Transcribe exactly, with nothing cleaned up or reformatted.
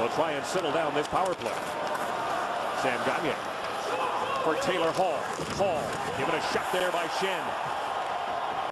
will try and settle down this power play. Sam Gagner for Taylor Hall. Hall given a shot there by Schenn.